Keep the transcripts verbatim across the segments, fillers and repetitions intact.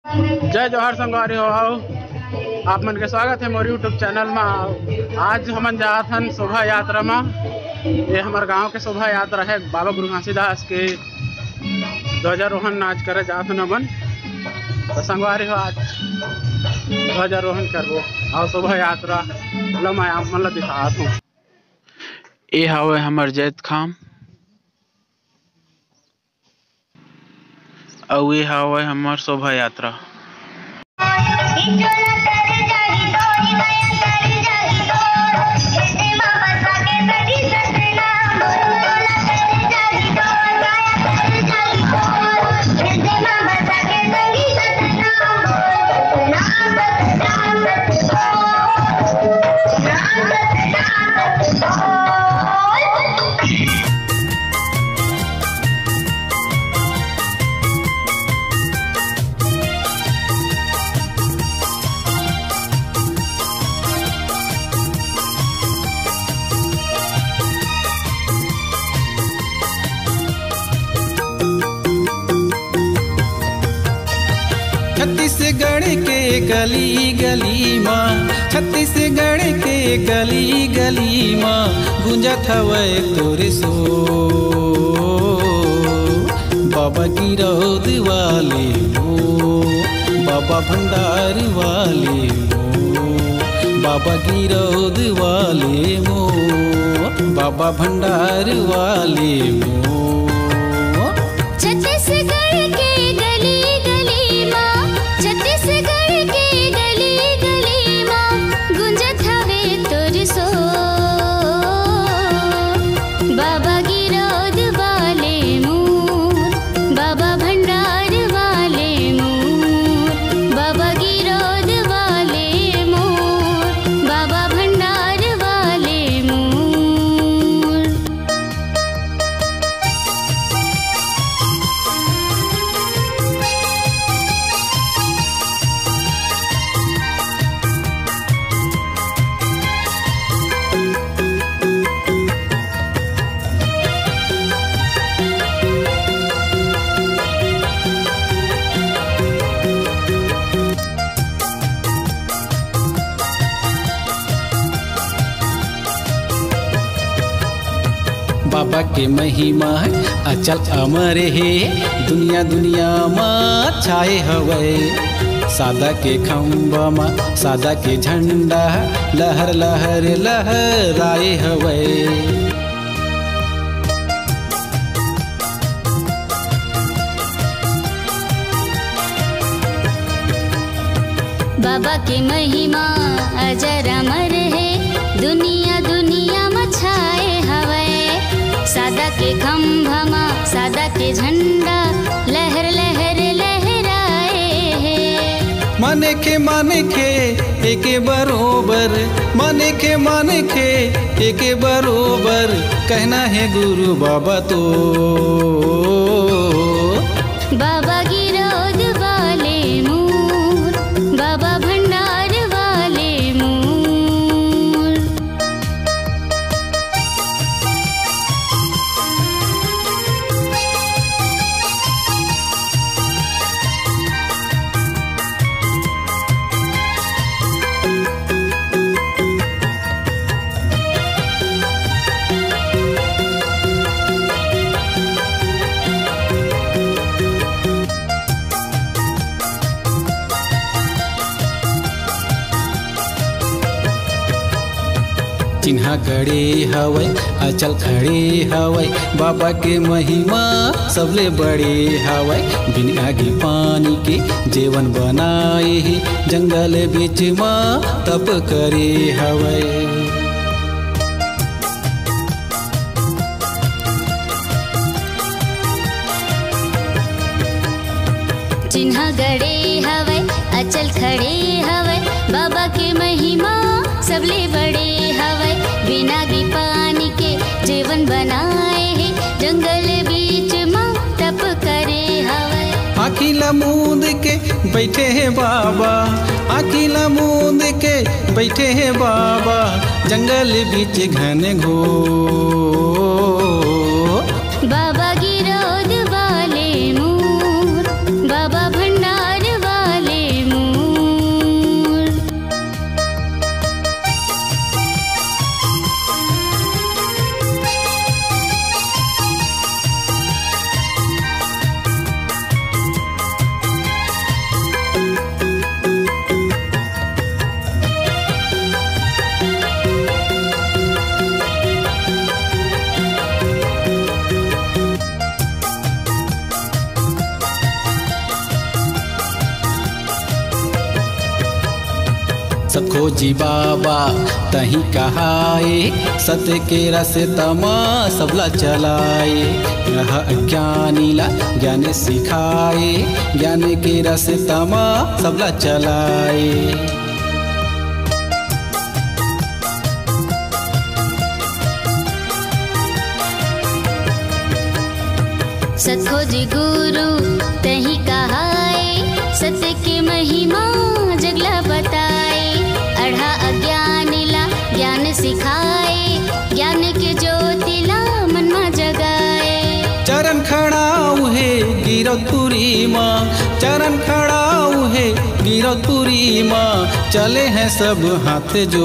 जय जोहर संगवारी हो आओ आप मन के स्वागत है मोर यूट्यूब चैनल में। आज हमन जात हन शोभा यात्रा में। ये हमारे गांव के शोभा यात्रा है। बाबा गुरु घासीदास के ध्वजारोहण नाच करे जात हन अपन। तो संगवारी हो आज ध्वजारोहण करबो और शोभा यात्रा ला मैं आप मन ला दिखात हूँ। ये हवे हमर जैत खाम और ये हवे हमर शोभा यात्रा। छत्तीसगढ़ के गली गली माँ, छत्तीसगढ़ के गली गली माँ गुंजत हवे तोरे सो बाबा गिरौद वाले हो, बाबा भंडार वाले हो, बाबा गिरौद वाले हो, बाबा भंडार वाले हो। छत्तीसगढ़ के गली गली माँ, छत्तीसगढ़ के गली गली माँ गुंजत हवे तोर सो बाबा गिरौद वाले मोर, बाबा भंडार वाले मोर, बाबा गिरौद वाले मोर, बाबा भंडार वाले मोर। बाबा के महिमा है अचल अमर है, दुनिया दुनिया माँ छाए हवे। सादा के खम्बा माँ सादा के झंडा लहर लहर लहराए हवे। बाबा के महिमा अजर अमर है, दुनिया दुनिया में छाए हवे। सादा के खम्भा माँ सादा के झंडा लहर लहर लहराए है। माने के माने के एके बरोबर, माने के माने के एके बरोबर कहना है गुरु बाबा तो बाबा गिरौद वाले मोर, बाबा भंडार वाले मोर। चिन्हा गड़े हवै अचल खड़े हवै, बाबा के महिमा सबले बड़े हवै। बिन आगे पानी के जीवन बनाए ही जंगल बीच माँ तप करे हवै। चिन्हा गड़े हवै अचल खड़े हवै, बाबा के महिमा सबले बड़े हवै। बिना गी पानी के जीवन बनाए है, जंगल बीच माँ तप करे हवै। आँखी मूंद के बैठे हैं बाबा, आँखी मूंद के बैठे हैं बाबा जंगल बीच घन घोर। बाबा गिरौद वाले मोर, बाबा भंडार वाले सत खोजी बाबा तही कहाए, सत्य के रास्ता सबला चलाए। रह अज्ञानीला ज्ञान सिखाए, ज्ञान के रास्ता सबला चलाए। सत खोजी गुरु तही कहाए, सत्य की महिमा जगला बताए। अढ़ा अज्ञानीला ज्ञान सिखाए, ज्ञान के ज्योतिला मन में जगाए। चरण खड़ाऊ है गिरौतपुरी माँ, चरण खड़ाऊ है गिरौतपुरी माँ, चले हैं सब हाथ जो।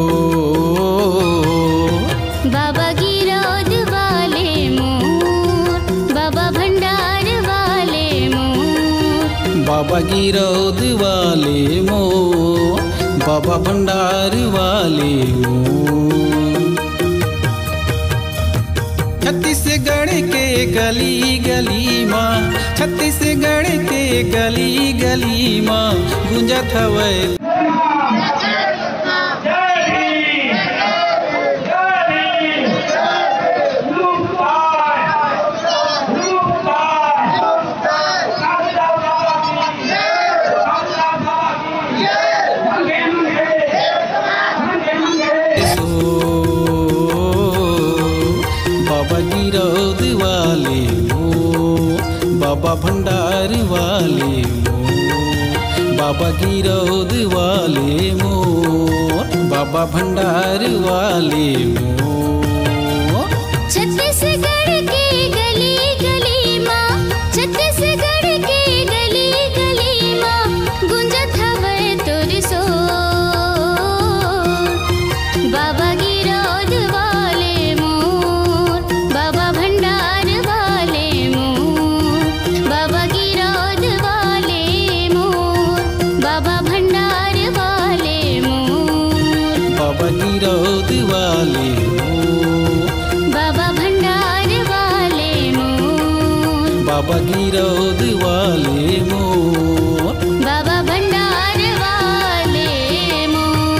बाबा गिरौद वाले मोर, बाबा भंडार वाले मोर, बाबा गिरौद वाले मोर, बाबा भंडार वाले मोर। छत्तीसगढ़ के गली गली माँ, छत्तीसगढ़ के गली गली माँ गुंजत हवै। बाबा गिरौद वाले मोर, बाबा भंडार वाले मोर, बाबा गिरौद वाले मोर, बाबा भंडार वाले मोर। छत्तीसगढ़ के गली गली माँ, छत्तीसगढ़ के गली गली माँ गुंजत हवै तोर सोर। बाबा गिरौद वाले मोर, बाबा भंडार वाले मोर, बाबा गिरौद वाले मोर, बाबा भंडार वाले मोर, बाबा गिरौद वाले मोर, बाबा भंडार वाले मोर, बाबा गिरौद वाले मोर, बाबा भंडार वाले मोर।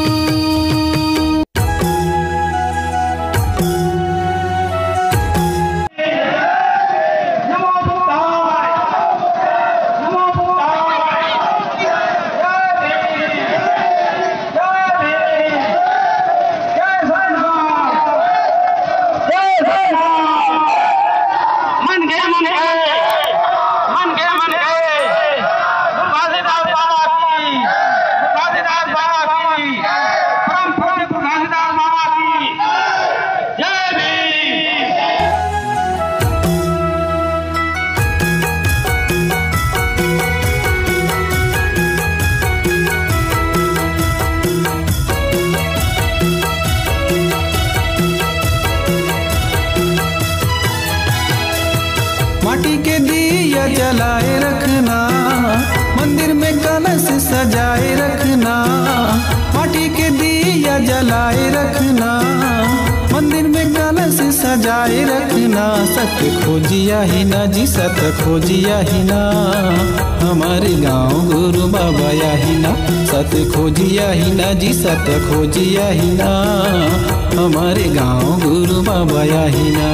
माटी के दिया जलाए रखना, मंदिर में कलश सजाए रखना। माटी के दिया जलाए रखना, मंदिर में कलश सजाए रखना। सत्य खोजिया ही ना जी, सत्य खोजिया ही ना, हमारे गांव गुरु बाबा या ही ना। सत्य खोजिया ही ना जी, सत्य खोजिया ही ना, हमारे गांव गुरु बाबा या ही ना।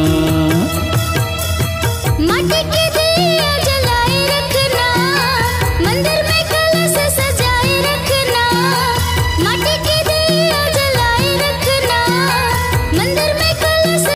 माटी के दिया जलाए रखना, मंदिर में कलश सजाए रखना। माटी के दिया जलाए रखना, मंदिर में कलश।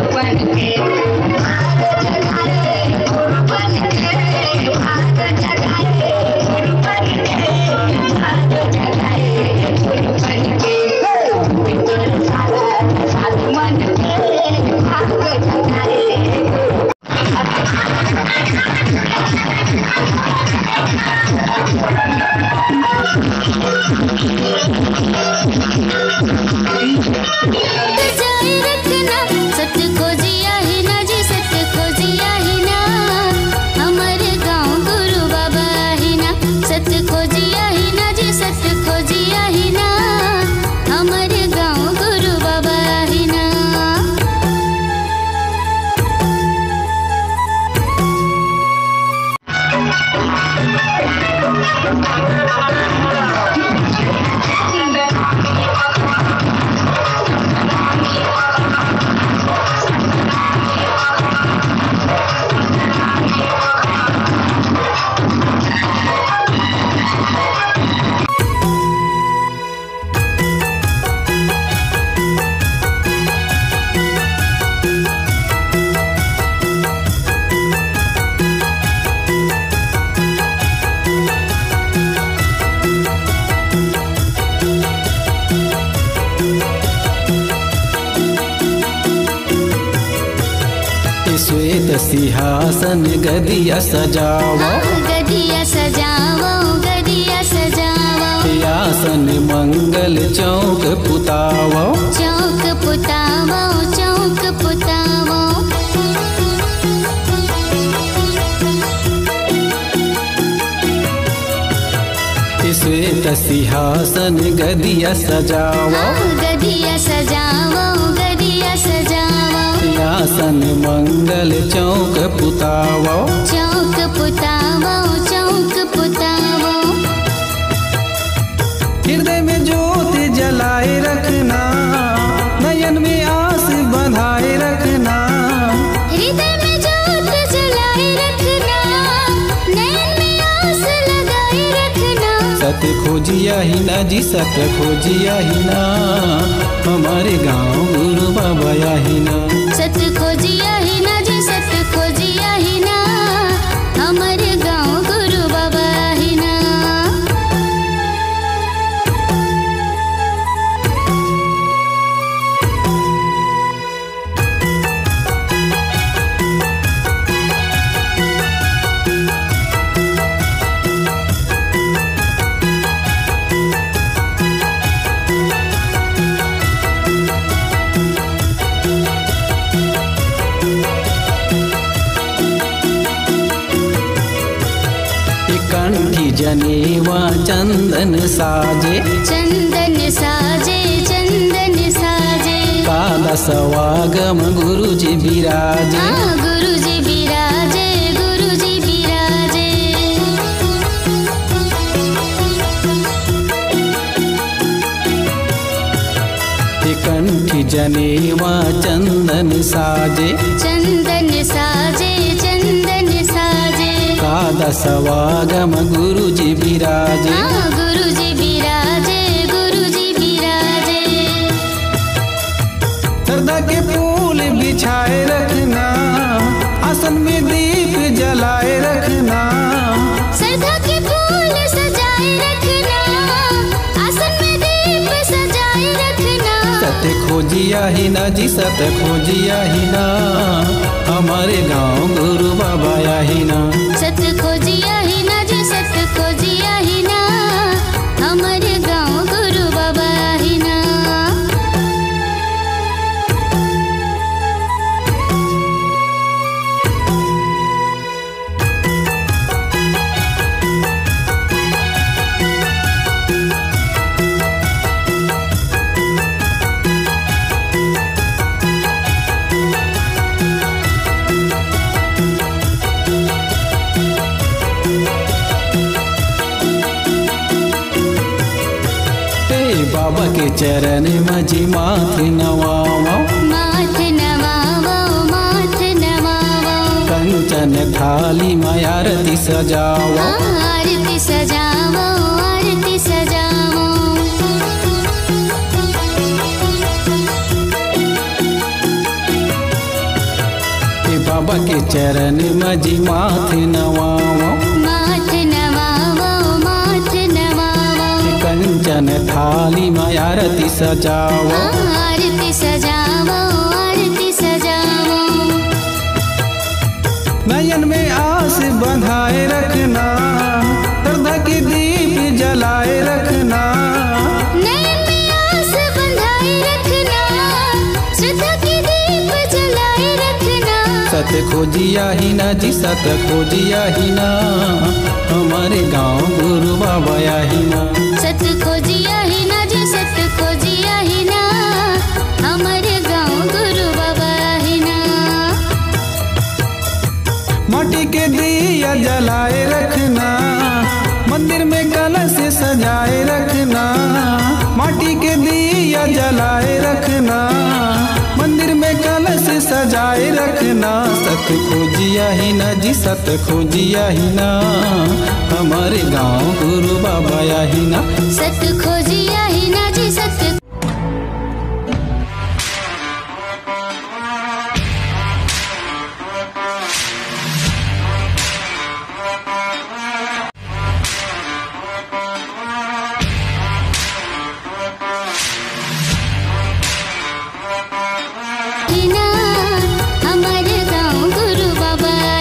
सजाए रखना, सत्य खोजिया ही ना जी, सत्य खोजिया ही ना, हमारे गाँव गुरु बाबा ही ना। सत्य खोजिया ही ना जी, सत्य खोजिया ही ना, हमारे गाँव गुरु बाबा ही ना। सिंहासन गदिया सजावो, गदिया सजावो गदिया सजावो, आसन मंगल चौक पुतावो, चौक पुतावो चौक पुतावो। श्वेत सिंहासन गदिया सजावो, गदिया सजावो गदिया सजावो, आसन मंगल चौक पुतावो, चौक पुतावो चौक पुतावो। हृदय में ज्योत जलाए रखना, नयन में आस बंधाए रखना, हृदय में ज्योत जलाए रखना, नयन में आस लगाए रखना। सत्य खोजिया ही ना जी सत्य खोजिया ही ना, हमारे गांव गुरु बाबा ही ना। सत्य खोजिया ही ना जी सत्य खोजिया ही ना, हमारे गाँव गुरु बाबा ही ना। कंठी जनेवा चंदन साजे, चंदन साजे चंदन साजे, काला सवागम गुरु जी विराजे, हाँ गुरु जी विराजे गुरु जी विराजे। कंठी जनेवा चंदन साजे, चंदन साजे चंदन साजे, काला सवागम गुरु जी विराजे, हाँ गुरु जी विराजे गुरु जी विराजे। सरदा के फूल बिछाए रखना, आसन में दीप जलाए रखना, सरधा के फूल सजाए रखना, आसन में दीप सजाए रखना। सत्य खोजिया ही ना जी सत्य खोजिया ही ना, हमारे गांव गुरु बाबा ही ना। सत्य खोजिया ही ना जी सत्य खोजिया ही ना, हमारे गाँव गुरु बाबा ही ना। बाबा के चरण मजी माथ नवावो, माथ नवावो माथ नवावो, कंचन थाली में आरती सजावो, आरती सजावो आरती सजावो। बाबा के चरण मजी माथ नवावो, माथ नवावो माथ नवावो, कंचन थाली में आरती सजावो, आरती सजावो आरती सजावो। नयन में आस बंधाए रखना, श्रद्धा के दीप जलाए रखना, नयन में आस बंधाए रखना, श्रद्धा के दीप जलाए रखना। सत्य खोजिया ही ना जी सत्य खोजिया ही ना, हमारे गांव गुरु बाबा ही ना। सत्य खोजिया ही ना जी सत्य खोजिया ही ना, हमारे गाँव गुरु बाबा ही ना। माटी के दिया जलाए रखना, मंदिर में कलश सजाए रखना, माटी के दिया जलाए रखना, मंदिर में कलश सजाए रखना। सत्य खोजिया ही ना जी सत्य खोजिया ही ना, हमारे गांव गुरु बाबा ही ना। सत्य खोजिया ही ना जी सत्य ही ना, हमारे गाँव गुरु बाबा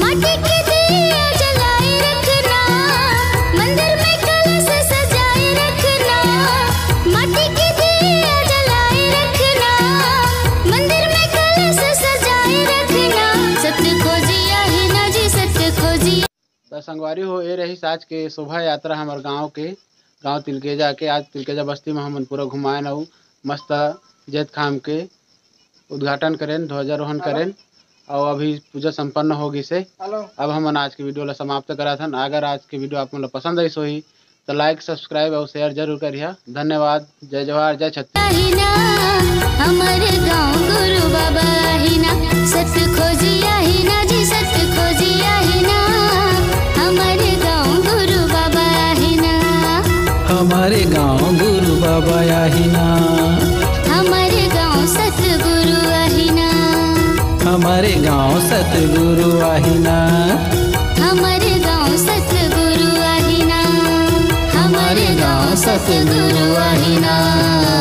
माटी के दिया जलाए रखना, मंदिर में कलश सजाए रखना, माटी के दिया जलाए रखना, मंदिर में कलश सजाए रखना, सत्य खोजिया ही ना जी सत्य खोजिया। तो संगवारी हो ये रही आज के शोभा यात्रा हमारे गांव के गांव तिलकेजा के। आज तिलकेजा बस्ती में हमन पूरा घुमाए न मस्त जेत खाम के उद्घाटन करें, ध्वजारोहण करें और अभी पूजा संपन्न होगी से अब हम आज की वीडियो ला समाप्त करा था। अगर आज की वीडियो आप लोग पसंद आई सोही तो लाइक सब्सक्राइब और शेयर जरूर करिए। धन्यवाद। जय जवाहर जय छत्तीसगढ़। हमारे गाँव गुरु बाबा ही ना सत्य खोजिया ही ना जी सत्य खोजिया ही ना, हमारे गाँव गुरु बाबा ही ना, हमारे गांव गुरु बाबा आही ना, हमारे गाँव सतगुरु आही ना, हमारे गांव सतगुरु आही ना, हमारे गाँव सतगुरु आही ना, हमारे गांव सतगुरु आही ना।